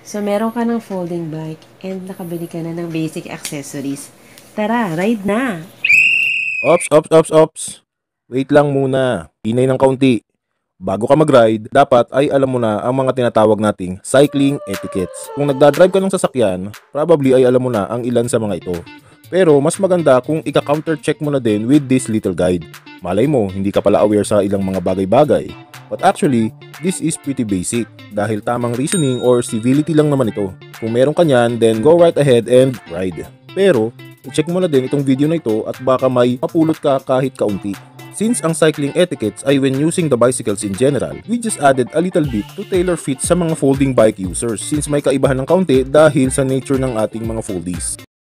So, meron ka ng folding bike and nakabili ka na ng basic accessories. Tara, ride na! Ops. Wait lang muna. Hinay ng kaunti. Bago ka mag-ride, dapat ay alam mo na ang mga tinatawag nating cycling etiquettes. Kung nagdadrive ka ng sasakyan, probably ay alam mo na ang ilan sa mga ito. Pero mas maganda kung ika-counter check mo na din with this little guide. Malay mo, hindi ka pala aware sa ilang mga bagay-bagay. But actually, this is pretty basic dahil tamang reasoning or civility lang naman ito. Kung meron ka niyan, then go right ahead and ride. Pero, i-check mo na din itong video na ito at baka may mapulot ka kahit kaunti. Since ang cycling etiquettes ay when using the bicycles in general, we just added a little bit to tailor fit sa mga folding bike users since may kaibahan ng kaunti dahil sa nature ng ating mga foldies.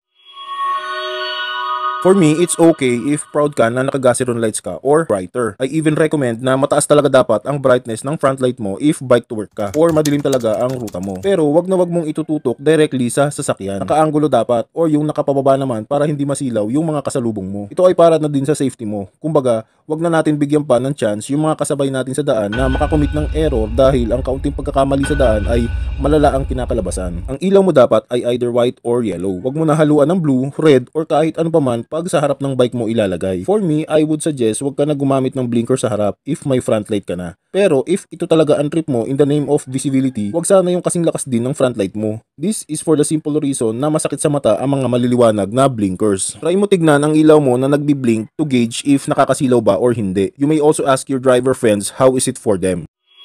For me, it's okay if proud ka na naka-gaseron lights ka or brighter. I even recommend na mataas talaga dapat ang brightness ng front light mo if bike to work ka or madilim talaga ang ruta mo. Pero wag na wag mong itututok directly sa sasakyan. Nakaanggulo dapat or yung nakapababa naman para hindi masilaw yung mga kasalubong mo. Ito ay para na din sa safety mo. Kumbaga, wag na natin bigyan pa ng chance yung mga kasabay natin sa daan na makakommit ng error dahil ang kaunting pagkakamali sa daan ay malala ang kinakalabasan. Ang ilaw mo dapat ay either white or yellow. Wag mo na haluan ng blue, red or kahit ano paman pag sa harap ng bike mo ilalagay. For me, I would suggest wag ka na gumamit ng blinker sa harap if may front light ka na. Pero if ito talaga ang trip mo in the name of visibility, wag sana yung kasing lakas din ng front light mo. This is for the simple reason na masakit sa mata ang mga maliliwanag na blinkers. Try mo tignan ang ilaw mo na nagbi-blink to gauge if nakakasilaw ba or hindi. You may also ask your driver friends how is it for them.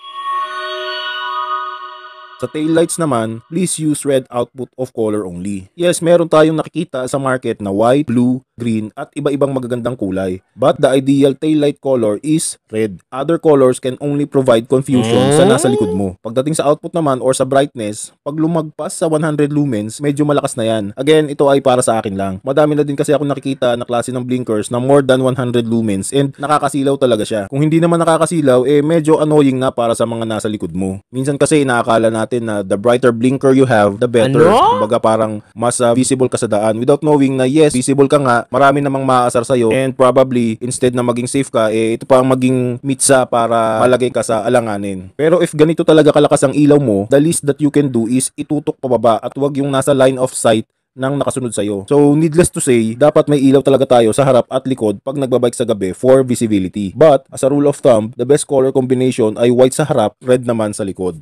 Sa taillights naman, please use red output of color only. Yes, meron tayong nakikita sa market na white, blue, green at iba-ibang magagandang kulay. But the ideal taillight color is red. Other colors can only provide confusion sa nasa likod mo. Pagdating sa output naman or sa brightness, pag lumagpas sa 100 lumens, medyo malakas na yan. Again, ito ay para sa akin lang. Madami na din kasi ako nakikita na klase ng blinkers na more than 100 lumens and nakakasilaw talaga siya. Kung hindi naman nakakasilaw, medyo annoying na para sa mga nasa likod mo. Minsan kasi inaakala natin na the brighter blinker you have, the better. Kumbaga parang mas visible ka sa daan without knowing na yes, visible ka nga, marami namang maaasar sa'yo and probably instead na maging safe ka, ito pa ang maging mitsa para malagay ka sa alanganin. Pero if ganito talaga kalakas ang ilaw mo, the least that you can do is itutok pababa at wag yung nasa line of sight ng nakasunod sa'yo. So, needless to say, dapat may ilaw talaga tayo sa harap at likod pag nagbabike sa gabi for visibility. But, as a rule of thumb, the best color combination ay white sa harap, red naman sa likod.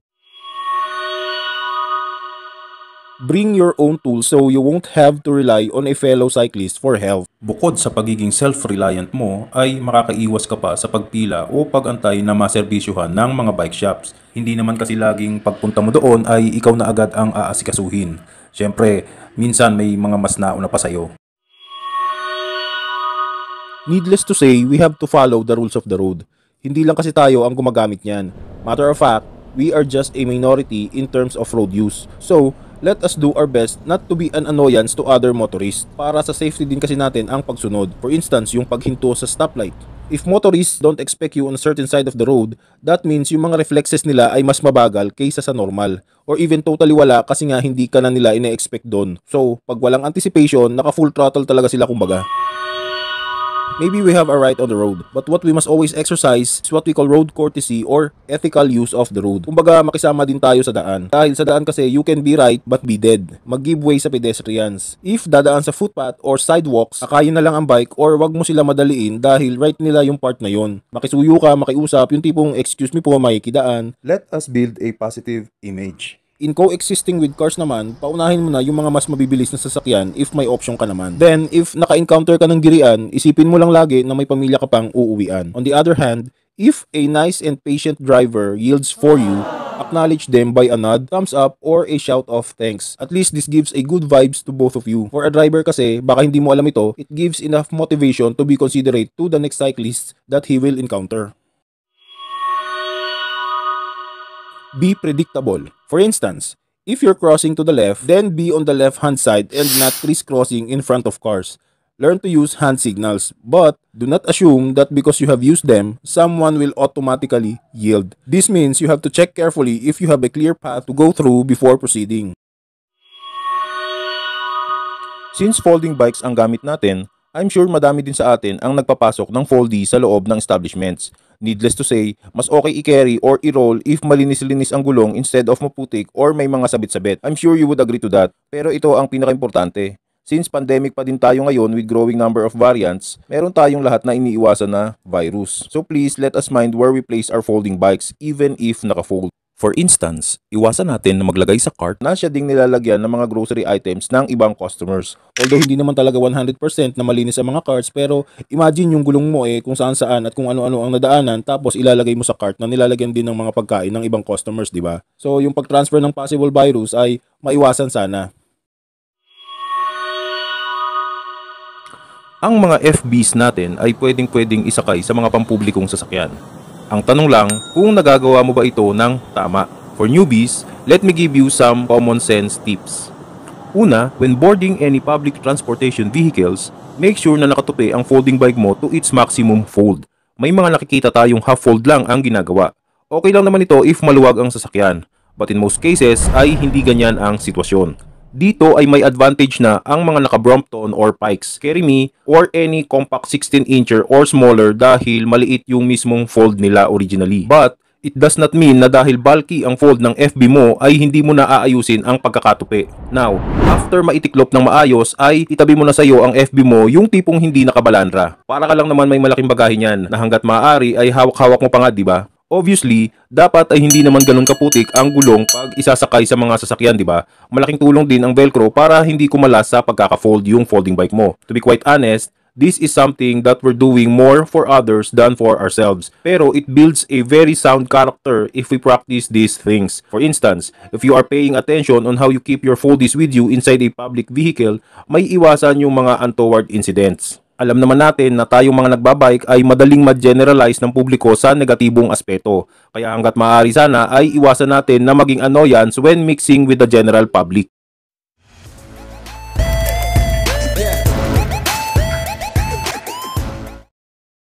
Bring your own tools so you won't have to rely on a fellow cyclist for help. Bukod sa pagiging self-reliant mo, ay makakaiwas ka pa sa pagpila o pag-antay na maserbisyuhan ng mga bike shops. Hindi naman kasi laging pagpunta mo doon ay ikaw na agad ang aasikasuhin. Siyempre, minsan may mga mas nauna pa sa'yo. Needless to say, we have to follow the rules of the road. Hindi lang kasi tayo ang gumagamit niyan. Matter of fact, we are just a minority in terms of road use. So, let us do our best not to be an annoyance to other motorists. Para sa safety din kasi natin ang pagsunod. For instance, yung paghinto sa stoplight. If motorists don't expect you on a certain side of the road, that means yung mga reflexes nila ay mas mabagal kaysa sa normal. Or even totally wala kasi nga hindi ka na nila ina-expect doon. So, pag walang anticipation, naka full throttle talaga sila kumbaga. Maybe we have a right on the road, but what we must always exercise is what we call road courtesy or ethical use of the road. Kumbaga makisama din tayo sa daan. Dahil sa daan kasi you can be right but be dead. Mag-give way sa pedestrians. If dadaan sa footpath or sidewalks, akayin na lang ang bike or wag mo sila madaliin dahil right nila yung part na yon. Makisuyo ka, makiusap, yung tipong excuse me po, makikidaan. Let us build a positive image. In coexisting with cars naman, paunahin mo na yung mga mas mabibilis na sasakyan if may option ka naman. Then, if naka-encounter ka ng girian, isipin mo lang lagi na may pamilya ka pang uuwian. On the other hand, if a nice and patient driver yields for you, acknowledge them by a nod, thumbs up, or a shout of thanks. At least this gives a good vibes to both of you. For a driver kasi, baka hindi mo alam ito, it gives enough motivation to be considerate to the next cyclist that he will encounter. Be predictable. For instance, if you're crossing to the left, then be on the left-hand side and not crisscrossing in front of cars. Learn to use hand signals, but do not assume that because you have used them, someone will automatically yield. This means you have to check carefully if you have a clear path to go through before proceeding. Since folding bikes ang gamit natin, I'm sure madami din sa atin ang nagpapasok ng foldie sa loob ng establishments. Needless to say, mas okay i-carry or i-roll if malinis-linis ang gulong instead of maputik or may mga sabit-sabit. I'm sure you would agree to that. Pero ito ang pinaka-importante. Since pandemic pa din tayo ngayon with growing number of variants, meron tayong lahat na iniiwasan na virus. So please let us mind where we place our folding bikes even if naka-fold. For instance, iwasan natin na maglagay sa cart na siya ding nilalagyan ng mga grocery items ng ibang customers. Although hindi naman talaga 100% na malinis ang mga carts, pero imagine yung gulong mo kung saan saan at kung ano-ano ang nadaanan tapos ilalagay mo sa cart na nilalagyan din ng mga pagkain ng ibang customers, di ba? So yung pag-transfer ng possible virus ay maiwasan sana. Ang mga FBs natin ay pwedeng isakay sa mga pampublikong sasakyan. Ang tanong lang kung nagagawa mo ba ito ng tama. For newbies, let me give you some common sense tips. Una, when boarding any public transportation vehicles, make sure na nakatupi ang folding bike mo to its maximum fold. May mga nakikita tayong half fold lang ang ginagawa. Okay lang naman ito if maluwag ang sasakyan. But in most cases ay hindi ganyan ang sitwasyon. Dito ay may advantage na ang mga naka-Brompton or Pikes, Carry Me, or any compact 16-incher or smaller dahil maliit yung mismong fold nila originally. But it does not mean na dahil bulky ang fold ng FB mo ay hindi mo na aayusin ang pagkakatupi. Now, after maitiklop ng maayos ay itabi mo na sa iyo ang FB mo yung tipong hindi nakabalandra. Para ka lang naman may malaking bagahe niyan na hanggat maaari ay hawak-hawak mo pa nga, di ba? Obviously, dapat ay hindi naman ganun kaputik ang gulong pag isasakay sa mga sasakyan, di ba? Malaking tulong din ang Velcro para hindi kumalas sa pagkaka-fold yung folding bike mo. To be quite honest, this is something that we're doing more for others than for ourselves. Pero it builds a very sound character if we practice these things. For instance, if you are paying attention on how you keep your foldies with you inside a public vehicle, may iwasan yung mga untoward incidents. Alam naman natin na tayong mga nagbabike ay madaling ma-generalize ng publiko sa negatibong aspeto. Kaya hanggat maaari sana ay iwasan natin na maging annoyance when mixing with the general public.